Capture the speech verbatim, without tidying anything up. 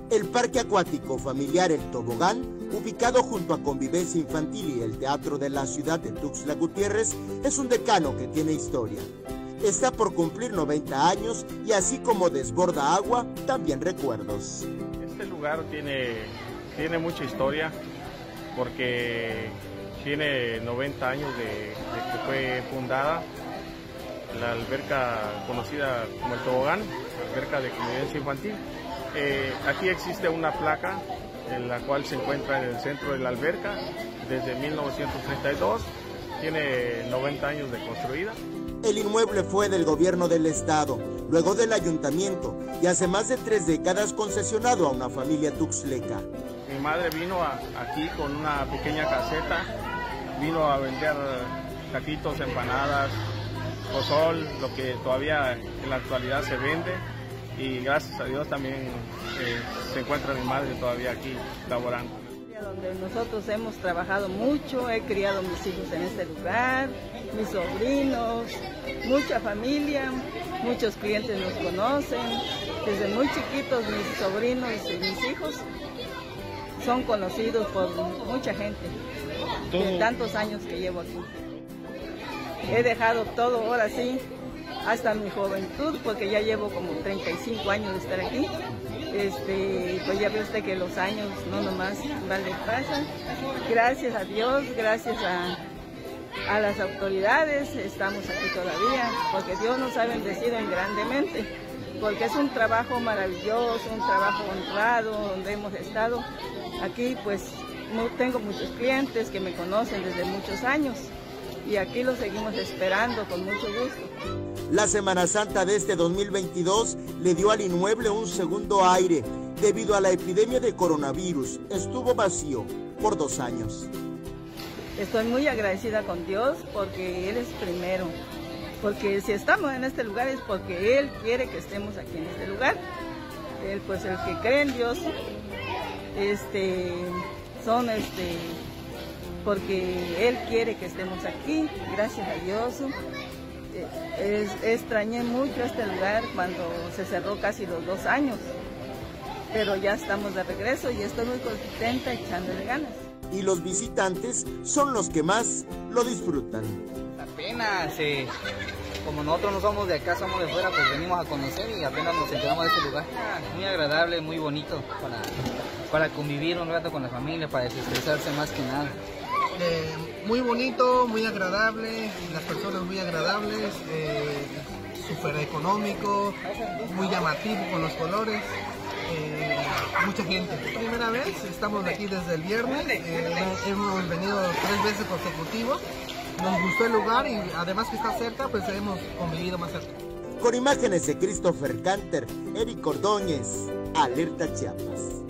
El parque acuático familiar El Tobogán, ubicado junto a Convivencia Infantil y el Teatro de la Ciudad de Tuxtla Gutiérrez, es un decano que tiene historia. Está por cumplir noventa años y así como desborda agua, también recuerdos. Este lugar tiene, tiene mucha historia porque tiene noventa años de, de que fue fundada la alberca conocida como El Tobogán, alberca de convivencia infantil. Eh, aquí existe una placa en la cual se encuentra en el centro de la alberca desde mil novecientos treinta y dos, tiene noventa años de construida. El inmueble fue del gobierno del estado, luego del ayuntamiento y hace más de tres décadas concesionado a una familia tuxtleca. Mi madre vino a, aquí con una pequeña caseta, vino a vender taquitos, empanadas, pozol, lo que todavía en la actualidad se vende, y gracias a Dios también eh, se encuentra mi madre todavía aquí laborando. Donde nosotros hemos trabajado mucho, he criado mis hijos en este lugar, mis sobrinos, mucha familia, muchos clientes nos conocen, desde muy chiquitos mis sobrinos y mis hijos son conocidos por mucha gente, de tantos años que llevo aquí. He dejado todo ahora sí, hasta mi juventud, porque ya llevo como treinta y cinco años de estar aquí. Este, pues ya ve usted que los años no nomás vale pasan. Gracias a Dios, gracias a, a las autoridades, estamos aquí todavía, porque Dios nos ha bendecido grandemente, porque es un trabajo maravilloso, un trabajo honrado, donde hemos estado. Aquí pues no, tengo muchos clientes que me conocen desde muchos años, y aquí lo seguimos esperando con mucho gusto. La Semana Santa de este dos mil veintidós le dio al inmueble un segundo aire. Debido a la epidemia de coronavirus, estuvo vacío por dos años. Estoy muy agradecida con Dios porque Él es primero. Porque si estamos en este lugar es porque Él quiere que estemos aquí en este lugar. Él, pues el que cree en Dios, este, son este, porque Él quiere que estemos aquí, gracias a Dios. Es, extrañé mucho este lugar cuando se cerró casi los dos años, pero ya estamos de regreso y estoy muy contenta echándole ganas. Y los visitantes son los que más lo disfrutan. Apenas, eh, como nosotros no somos de acá, somos de fuera, pues venimos a conocer y apenas nos enteramos de este lugar. Muy agradable, muy bonito para, para convivir un rato con la familia, para desestresarse más que nada. Eh, muy bonito, muy agradable, las personas muy agradables, eh, súper económico, muy llamativo con los colores, eh, mucha gente. Primera vez, estamos aquí desde el viernes, eh, hemos venido tres veces consecutivos, nos gustó el lugar y además que está cerca, pues hemos convivido más cerca. Con imágenes de Christopher Canter, Eric Ordóñez, Alerta Chiapas.